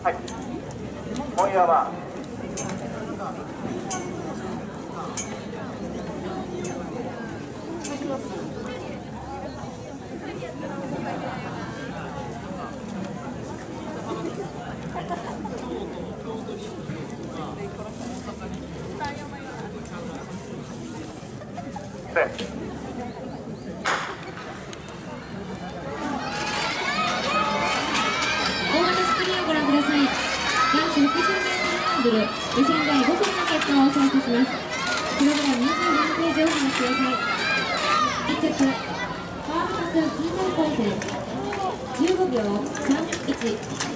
はい、今夜は男子 60m ハードル予選第5組の結果をお知らせします。プログラム24ページをお話しください。1着川本君金大高専15秒31。